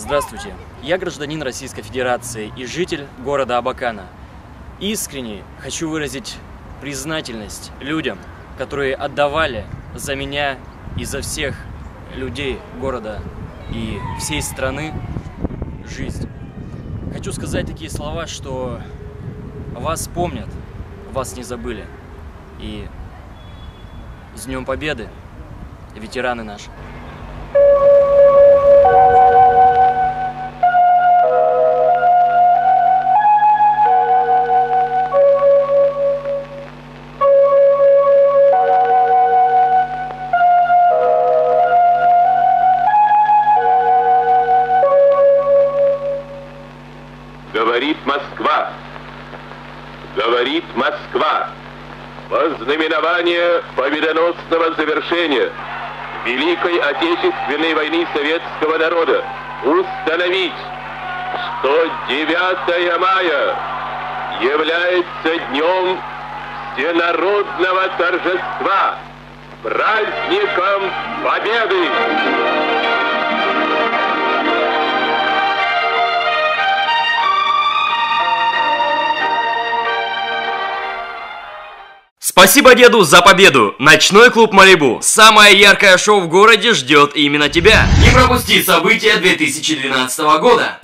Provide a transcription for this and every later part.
Здравствуйте, я гражданин Российской Федерации и житель города Абакана. Искренне хочу выразить признательность людям, которые отдавали за меня и за всех людей города и всей страны жизнь. Хочу сказать такие слова, что вас помнят, вас не забыли. И с Днем Победы, ветераны наши! Говорит Москва, говорит Москва, во знаменование победоносного завершения Великой Отечественной войны советского народа установить, что 9 мая является днем всенародного торжества, праздником Победы. Спасибо деду за победу! Ночной клуб Малибу. Самое яркое шоу в городе ждет именно тебя. Не пропусти события 2012 года.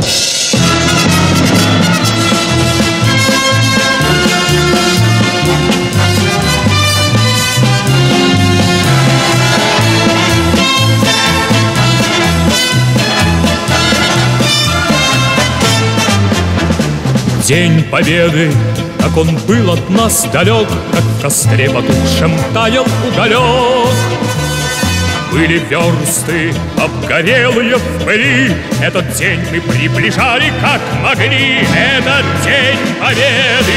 День Победы, как он был от нас далек, как в костре потухшем таял уголек. Были версты обгорелые в пыли, этот день мы приближали как могли. Этот день Победы